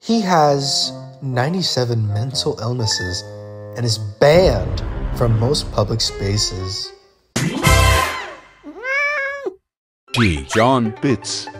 He has 97 mental illnesses and is banned from most public spaces. G. John Bits.